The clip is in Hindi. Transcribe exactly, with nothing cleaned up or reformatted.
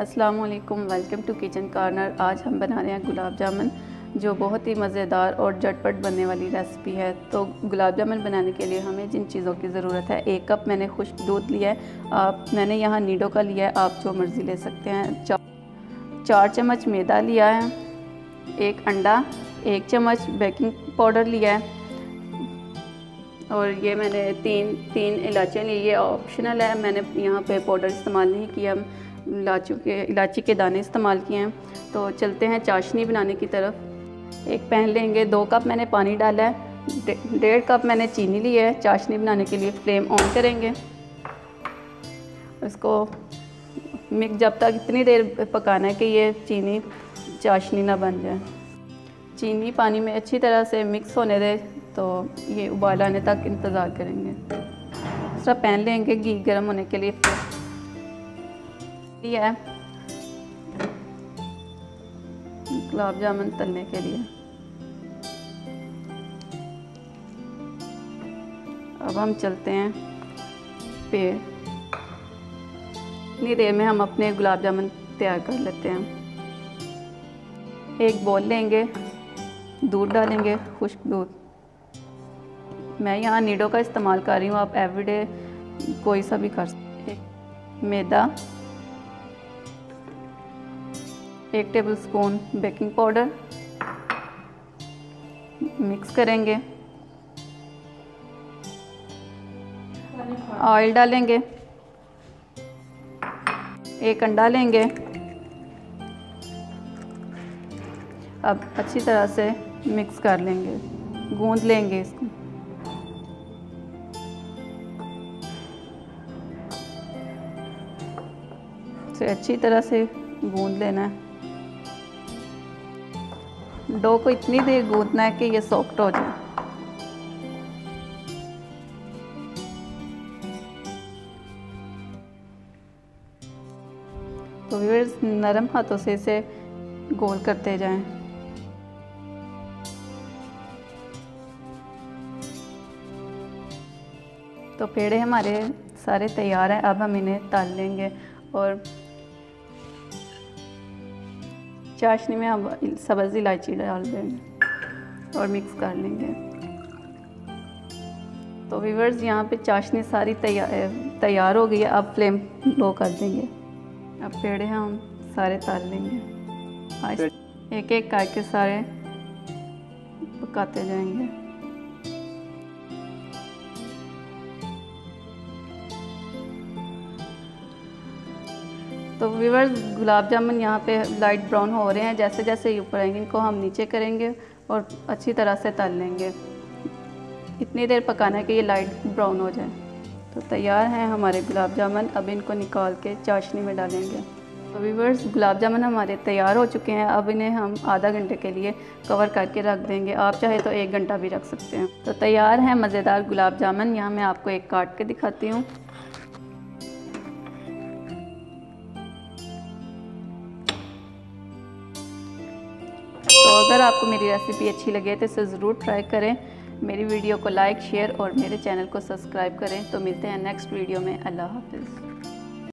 अस्सलाम वालेकुम, वेलकम टू किचन कॉर्नर। आज हम बना रहे हैं गुलाब जामुन, जो बहुत ही मज़ेदार और झटपट बनने वाली रेसिपी है। तो गुलाब जामुन बनाने के लिए हमें जिन चीज़ों की ज़रूरत है, एक कप मैंने खुश्क दूध लिया है। आप मैंने यहाँ नीडो का लिया है, आप जो मर्ज़ी ले सकते हैं। चा, चार चम्मच मैदा लिया है, एक अंडा, एक चम्मच बेकिंग पाउडर लिया है, और ये मैंने तीन तीन इलायचियाँ ली। ये ऑप्शनल है, मैंने यहाँ पे पाउडर इस्तेमाल नहीं किया, इलायची के इलायची के दाने इस्तेमाल किए हैं। तो चलते हैं चाशनी बनाने की तरफ। एक पैन लेंगे, दो कप मैंने पानी डाला है, डेढ़ कप मैंने चीनी ली है चाशनी बनाने के लिए। फ्लेम ऑन करेंगे, इसको मिक्स जब तक इतनी देर पकाना है कि ये चीनी चाशनी ना बन जाए। चीनी पानी में अच्छी तरह से मिक्स होने दे, तो ये उबाल आने तक इंतज़ार करेंगे। दूसरा पैन लेंगे घी गर्म होने के लिए है गुलाब जामुन तलने के लिए। अब हम चलते हैं पे। इतनी देर में हम अपने गुलाब जामुन तैयार कर लेते हैं। एक बोल लेंगे, दूध डालेंगे, खुश्क दूध। मैं यहाँ नीडो का इस्तेमाल कर रही हूँ, आप एवरीडे कोई सा भी कर सकते हैं। मैदा, एक table spoon baking powder, mix करेंगे। ऑयल डालेंगे, एक अंडा लेंगे। अब अच्छी तरह से मिक्स कर लेंगे, गूंद लेंगे इसको। इसे अच्छी तरह से गूंद लेना है। डो को इतनी देर गूंदना है कि ये सॉफ्ट हो जाए। तो व्यूअर्स, नरम हाथों से इसे गोल करते जाएं। तो पेड़े हमारे सारे तैयार हैं। अब हम इन्हें तल लेंगे, और चाशनी में हम सब्ज़ इलायची डाल देंगे और मिक्स कर लेंगे। तो व्यूअर्स, यहाँ पे चाशनी सारी तैयार तैयार हो गई है। अब फ्लेम लो कर देंगे। अब पेड़े हम सारे तल लेंगे, एक एक करके सारे पकाते जाएंगे। तो व्यूअर्स, गुलाब जामुन यहाँ पे लाइट ब्राउन हो रहे हैं। जैसे जैसे ये ऊपर आएंगे, इनको हम नीचे करेंगे और अच्छी तरह से तल लेंगे। इतनी देर पकाना है कि ये लाइट ब्राउन हो जाए। तो तैयार हैं हमारे गुलाब जामुन। अब इनको निकाल के चाशनी में डालेंगे। तो व्यूअर्स, गुलाब जामुन हमारे तैयार हो चुके हैं। अब इन्हें हम आधा घंटे के लिए कवर करके रख देंगे। आप चाहे तो एक घंटा भी रख सकते हैं। तो तैयार हैं मज़ेदार गुलाब जामुन। यहाँ मैं आपको एक काट के दिखाती हूँ। तो अगर आपको मेरी रेसिपी अच्छी लगे तो इसे ज़रूर ट्राई करें। मेरी वीडियो को लाइक, शेयर और मेरे चैनल को सब्सक्राइब करें। तो मिलते हैं नेक्स्ट वीडियो में। अल्लाह हाफ़िज़।